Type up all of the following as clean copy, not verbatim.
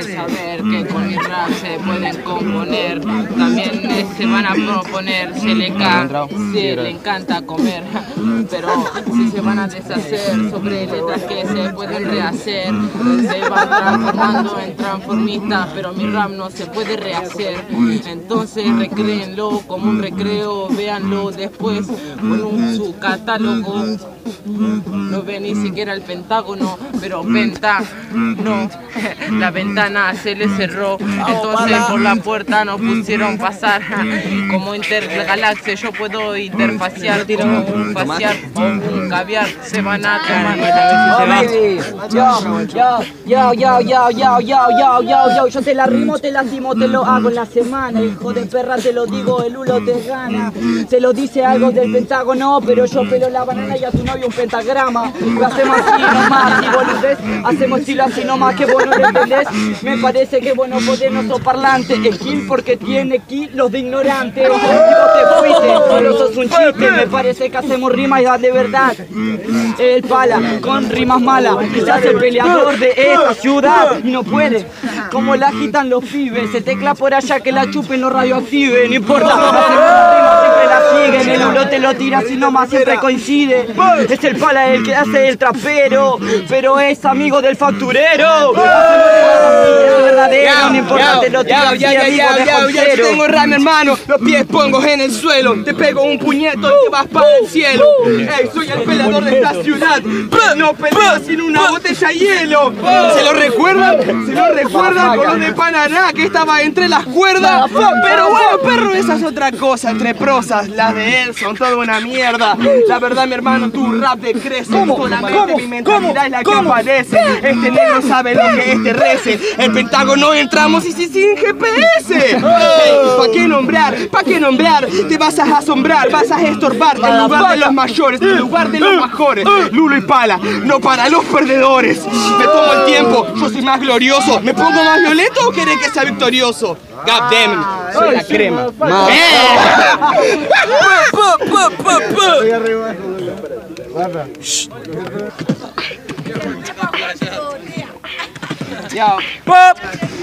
deben saber que con mi rap se pueden componer. También se van a proponer, se le encanta comer. Pero si se van a deshacer sobre letras que se pueden rehacer, se van transformando en transformistas, pero mi rap no se puede rehacer. Entonces recréenlo como un recreo, véanlo después con su catálogo. No ve ni siquiera el Pentágono, pero no, la ventana se le cerró, entonces por la puerta nos pusieron pasar. Como intergalaxia yo puedo interfaciar como un facial o un caviar, se van a tomar. Yo te la rimo, te lastimo, te lo hago en la semana. Hijo de perra, te lo digo, el hulo te gana. Se lo dice algo del Pentágono, pero yo pelo la banana y a tu novio un pentagrama. Lo hacemos así nomás, y boludez. Hacemos estilo así nomás, que vos no lo entendés. Me parece que vos no podés, no sos parlante. El kill porque tiene kilos de ignorante. Y vos te fuiste, solo sos un chiste. Me parece que hacemos rimas de verdad. El pala con rimas malas. Quizás el peleador de esta ciudad y no puede. Como la agitan los pibes, se tecla por allá que la chupen los radioactiven. No importa, siempre la siguen. El hulo te lo tira así nomás, siempre coincide. Es el pala el que hace el trapero, pero es amigo del facturero. Verdadero, no importa, te lo tiro así, ya tengo rap, hermano. Los pies pongo en el suelo, te pego un puñeto y te vas para el cielo. Ey, soy el peleador de esta ciudad. No peleo sin una botella de hielo. ¿Se lo recuerdan? ¿Se lo recuerdan con lo de Pananá que estaba entre las cuerdas? Pero bueno, perro, esa es otra cosa. Entre prosas, las de él son toda una mierda. La verdad, mi hermano, tu rap decrece. Solamente mi mentalidad es la que aparece. Este negro sabe lo que este rece. El Pentágono entramos y sin GPS. ¿Pa' qué nombrar? ¿Pa' qué nombrar? Te vas a asombrar, vas a estorbar en lugar de los mayores, en lugar de los mejores. Lulo y pala, no para los perdedores. Me tomo el tiempo, yo soy más glorioso. ¿Me pongo más violento o querés que sea victorioso? God damn it, soy la crema. Yo, pop.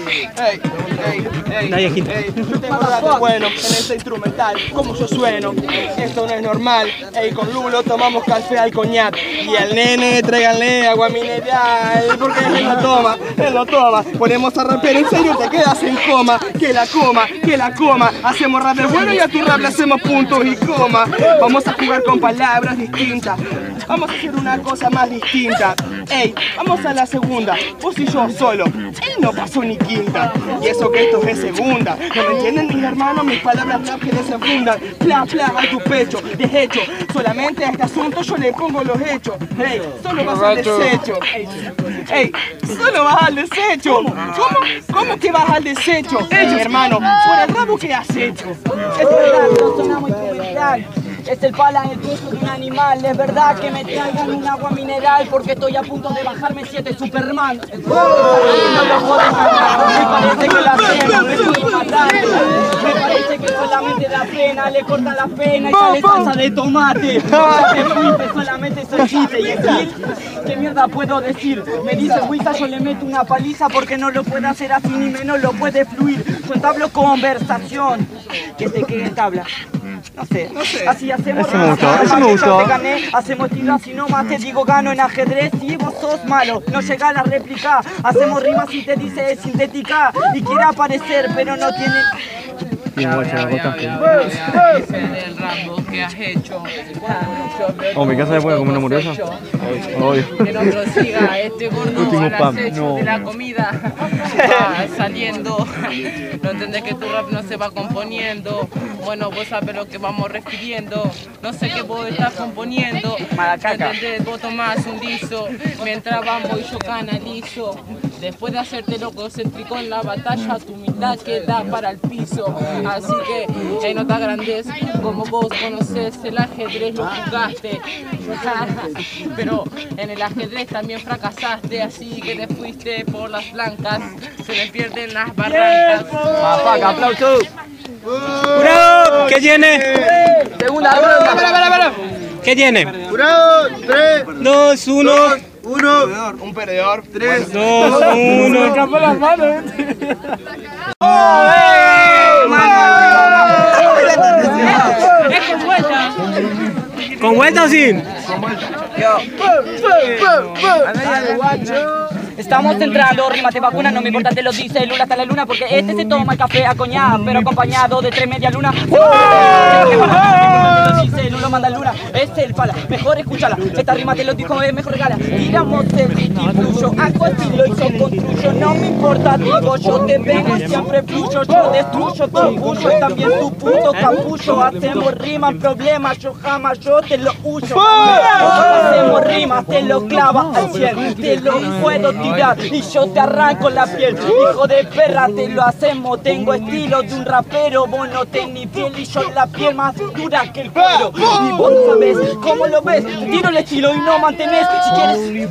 Yo tengo datos buenos en este instrumental, como yo sueno. Esto no es normal. Con Lulo tomamos café al coñac. Y al nene tráiganle agua mineral, porque él lo toma. Ponemos a rapear en serio, te quedas en coma. Que la coma. Hacemos rap de bueno y a tu rap le hacemos puntos y coma. Vamos a jugar con palabras distintas. Vamos a hacer una cosa más distinta. Vamos a la segunda. Vos y yo solo. Él no pasó ni quinta. Y eso que esto es segunda. No me entienden mis hermanos, mis palabras rap que desenfundan. Pla, a tu pecho. De hecho, solamente a este asunto yo le pongo los hechos. Solo vas al desecho. Solo vas al desecho. ¿Cómo que vas al desecho? Mi hermano, por el rabo que has hecho. Es verdad, no sonamos instrumental. Es el pala en el peso de un animal. Es verdad que me traigan un agua mineral porque estoy a punto de bajarme 7 Superman. No lo puedo matar. Me parece que la pena me estoy matando. Me parece que solamente la pena le corta la pena y sale salsa de tomate. Ya te fuiste, solamente soy chiste. Y decir, ¿qué mierda puedo decir? Me dice Wisa, yo le meto una paliza porque no lo puede hacer así ni menos lo puede fluir. Yo entablo conversación. ¿Qué se quede en tabla? No sé. Así hacemos. Eso me gustó. Te gané, hacemos estilo así nomás, te digo gano en ajedrez y vos sos malo, no llega a la réplica. Hacemos rimas y te dice es sintética y quiere aparecer pero no tiene. Dice del Rambo que has hecho. Mi casa se puede comer una hamburguesa. Que no prosiga este gordo al acecho de la comida. Va saliendo. No entendés que tu rap no se va componiendo. Bueno, vos sabés lo que vamos refiriendo. No sé qué vos estás componiendo. No entendés, vos tomás un liso. Mientras vamos y yo canalizo. Después de hacerte loco céntrico en la batalla, tu humildad queda para el piso. Así que no te agrandes, como vos conocés el ajedrez, lo jugaste. Pero en el ajedrez también fracasaste, así que te fuiste por las blancas. Se le pierden las barrancas. ¡Aplauso! ¡Jurado! ¿Qué tiene? Segunda ronda. ¿Qué tiene? ¡Jurado! 3, 2, 1. Un perdedor. 3, 2, 1. Se escapó las manos. Es con vuelta. ¿Con vuelta o sin? Estamos entrando, rima te vacuna, no me importa, te lo dice Lula hasta la luna, porque este se toma el café a coñac, pero acompañado de 3 media luna. Te lo dice Lula manda luna, es el pala, mejor escúchala, esta rima te lo dijo, mejor regala. Tiramos el fluyo, hago estilo y yo construyo, no me importa, digo, yo te vengo y siempre fluyo, yo destruyo tu orgullo y también tu puto capullo. Hacemos rimas, problemas, yo jamás yo te lo huyo. Hacemos rimas, te lo clava al cielo, te lo puedo tirar y yo te arranco la piel. Hijo de perra, te lo hacemos, tengo estilo de un rapero, vos no tenés piel y yo la piel más dura que el cuero. Y vos sabés cómo lo ves, te tiro el estilo y no mantenés, si quieres.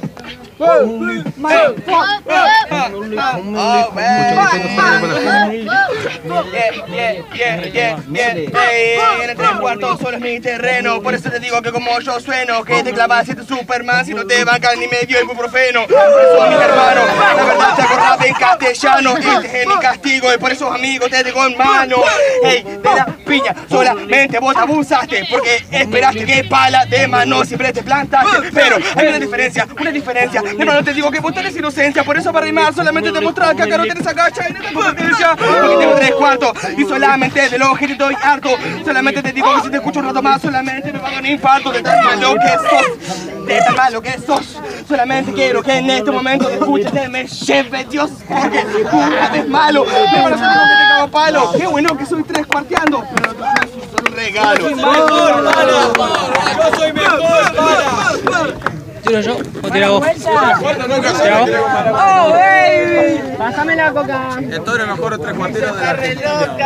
En el 3/4 solo es mi terreno. Por eso te digo que como yo sueno, que te clavas este Superman si no te bancan ni medio ibuprofeno. Por eso mis hermanos, la verdad te acordás en castellano. Este es mi castigo y por esos amigos te tengo en mano. Ey, de la piña, solamente vos abusaste, porque esperaste que pala de mano siempre te plantaste. Pero hay una diferencia. Hermano, te digo que vos tenés inocencia, por eso para rimar solamente te mostrar que acá no tenés agacha y no tenés potencia. Porque tengo 3/4 y solamente de los que estoy harto. Solamente te digo que si te escucho un rato más, solamente me va a dar un infarto de tan malo que sos. De tan malo que sos. Solamente quiero que en este momento te escuches, me lleve Dios, porque una vez malo. Me van a hacer que te cago palo. Qué bueno que soy 3/4ando, pero tú sos solo un regalo. Yo soy mejor, para. ¿Tiro yo o tira vos? ¿Tira vos? ¡Oh, hey! Pásame la coca. El toro es mejor 3/4 de la Argentina.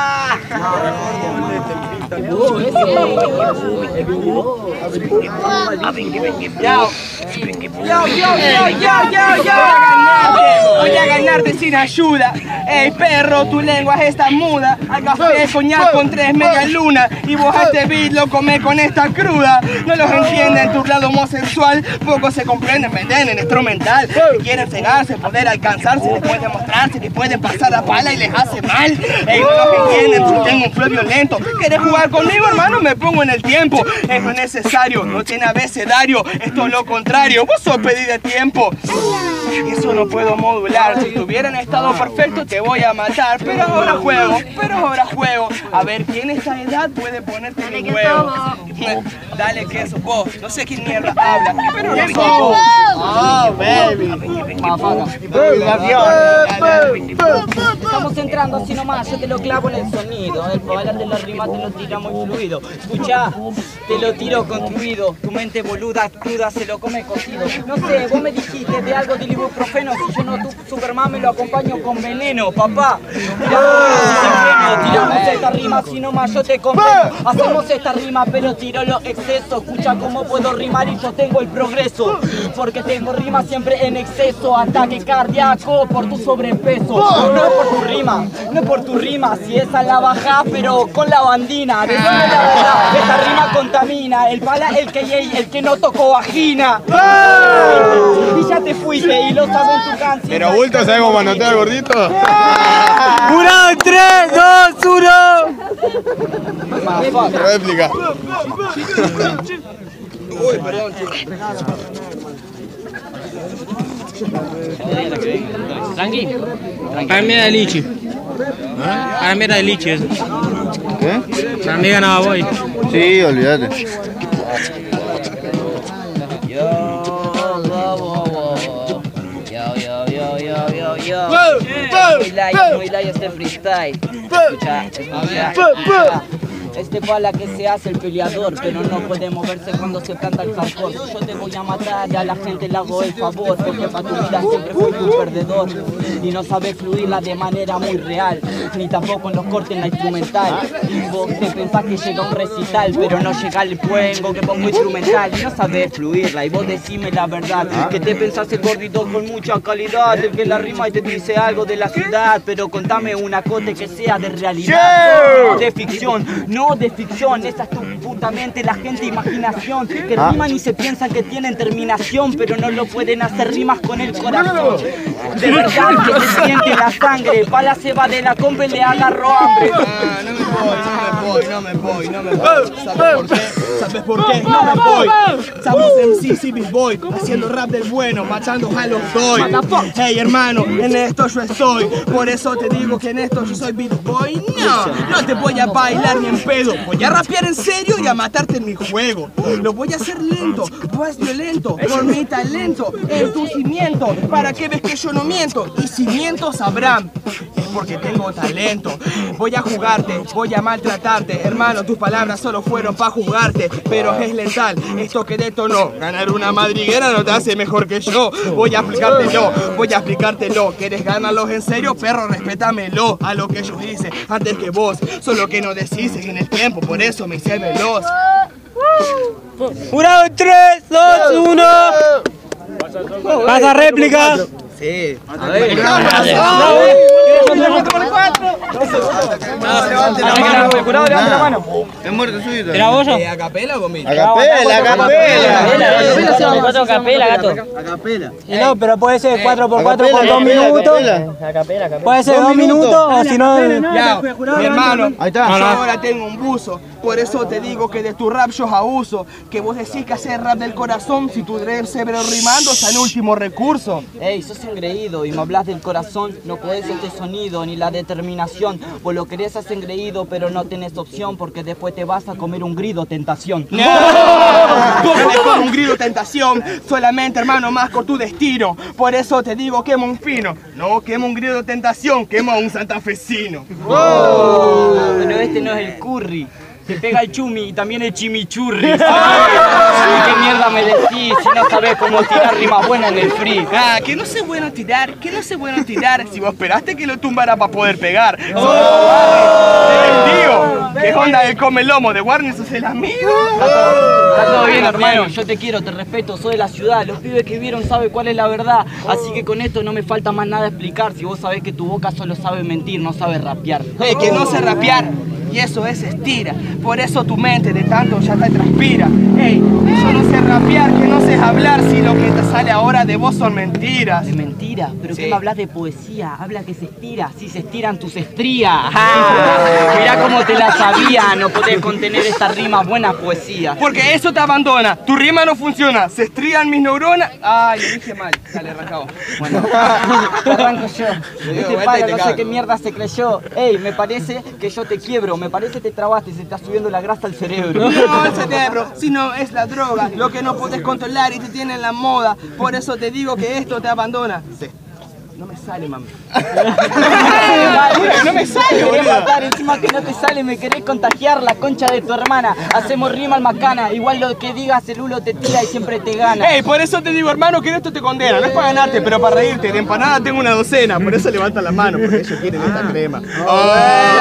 Voy a ganarte sin ayuda. Ey perro, tu lengua está muda. Al café coñac con 3 media luna. Y vos a este beat lo comés con esta cruda. No los entienden tu lado homosexual. Poco se comprenden, venden en instrumental. Si quieren cegarse, poder alcanzarse, les pueden mostrarse que pueden pasar la pala y les hace mal. Ey, no los entienden, tú tengo un flow violento. ¿Quieres jugar conmigo, hermano? Me pongo en el tiempo. Es lo necesario, no tiene abecedario. Esto es lo contrario, vos sos pedí de tiempo. Eso no puedo modular. Si tuviera en estado perfecto te voy a matar. Pero ahora juego. A ver, ¿quién a esta edad puede ponerte en huevo? Dale queso, vos. No sé quién mierda habla, pero no sos vos. Oh, baby. Estamos entrando así nomás, yo te lo clavo en el sonido. El poder de la rima te lo tira muy fluido. Escucha, te lo tiro construido. Tu mente boluda, cruda, se lo come cocido. No sé, vos me dijiste de algo del ibuprofeno. Si yo no, tu Superman me lo acompaño con veneno, papá. Tiramos esta rima así nomás, yo te comprendo. Hacemos esta rima, pero tiro los excesos. Escucha cómo puedo rimar y yo tengo el progreso. Porque tengo rimas siempre en exceso. Ataque cardíaco por tu sobrepeso. No es por tu rima, no es por tu rima. Si esa la baja, pero con la bandina. Decime la verdad, esta rima contamina. El pala, el que no tocó vagina. Y ya te fuiste y lo sabes en tu canción. Pero bulto, ¿sabemos manotear, gordito? ¡Jurado en 3, 2, 1! Réplica. Uy, perdón, chico. Tranqui. Para mí era de lichi. Para mí era de lichi eso. ¿Qué? Para mí ganaba voy. Sí, olvídate. Muy light este freestyle. Escucha. Este pala que se hace el peleador, pero no puede moverse cuando se planta el hardcore. Yo te voy a matar, a la gente le hago el favor, porque para tu vida siempre fui un perdedor. Y no sabes fluirla de manera muy real, ni tampoco en los cortes en la instrumental. Y vos te pensás que llega un recital, pero no llega el puengo que pongo instrumental. Y no sabes fluirla, y vos decime la verdad, que te pensás el gordito con mucha calidad, el que la rima y te dice algo de la ciudad. Pero contame una cote que sea de realidad, de ficción, no de ficción. Esa es tu puta justamente la gente imaginación, que riman y se piensan que tienen terminación, pero no lo pueden hacer rimas con el corazón. De verdad que se siente la sangre, pa' la ceba de la compra y le agarró hambre. No me voy. ¿Sabes por qué? No me voy. Estamos en sí, Big Boy, haciendo rap del bueno, machando a los doy. Hey hermano, en esto yo estoy, por eso te digo que en esto yo soy Big Boy. No te voy a bailar ni en pedo, voy a rapear en serio y a matarte en mi juego. Lo voy a hacer lento, pues violento, por mi talento, en tu cimiento, para que ves que yo no miento, y si miento sabrán, es porque tengo talento. Voy a jugarte, voy a maltratarte, hermano, tus palabras solo fueron para jugarte, pero es letal, esto que detonó. Ganar una madriguera no te hace mejor que yo, voy a explicártelo, ¿quieres ganarlos en serio? Perro, respétamelo, a lo que yo hice antes que vos, solo que no decís en el tiempo, por eso me hice veloz. Jurado, 3, 2, 1. Pasa réplica. Sí. A ver. Jurado, levanta la mano. Es muerte súbita. ¿Era bollo? ¿A capela o conmigo? A Capela, gato. A capela. No, pero puede ser 4x4 por 2 minutos. Puede ser 2 minutos o si no. Ya, mi hermano, Ahí está. yo ahora tengo un buzo, por eso te digo que de tu rap yo abuso, que vos decís que hacer rap del corazón, si tu cerebro rimando está en último recurso. Ey, sos engreído y me hablas del corazón, no podés este sonido ni la determinación. Vos lo querés hacer engreído, pero no tenés opción, porque después te vas a comer un grido tentación. No, ¿cómo le pongo un grito tentación? Solamente, hermano, más con tu destino. Por eso te digo, quema un fino. No, quema un grito tentación, quema un santafesino. Pero este no es el curry. Te pega el chumi y también el chimichurri. ¿Qué mierda me decís si no sabés cómo tirar rimas buenas en el free? Ah, que no sé bueno tirar, si vos esperaste que lo tumbara para poder pegar. Tío, ¿qué onda el come lomo de Warner? ¿Sos el amigo? Está todo bien, hermano, yo te quiero, te respeto, soy de la ciudad. Los pibes que vieron saben cuál es la verdad. Así que con esto no me falta más nada explicar. Si vos sabés que tu boca solo sabe mentir, no sabe rapear. Que no sé rapear, y eso es estira. Por eso tu mente de tanto ya te transpira. Ey, yo no sé rapear, que no sé hablar, si lo que te sale ahora de vos son mentiras. ¿De mentira? ¿Pero Sí. qué me hablas de poesía? Habla que se estira, si se estiran tus estrías. Mirá cómo te la sabía, no podés contener estas rimas, buena poesía. Porque eso te abandona, tu rima no funciona, se estrían mis neuronas. Ay, lo dije mal, dale, arrancado. Bueno, te arranco yo. Este vuelta y palo te no sé cago. qué mierda se creyó. Ey, me parece que yo te quiebro, me parece que te trabaste, se está subiendo la grasa al cerebro. No, el cerebro, sino es la droga, lo que no podés controlar y te tiene en la moda. Por eso te digo que esto te abandona. Sí. No me sale, mami. No me sale, Me querés boludo. matar, encima que no te sale, me querés contagiar la concha de tu hermana. Hacemos rima al macana, igual lo que digas el hulo te tira y siempre te gana. Ey, por eso te digo, hermano, que esto te condena. No es para ganarte, pero para reírte. De empanada tengo una docena, por eso levanta la mano, porque ellos quieren esta crema.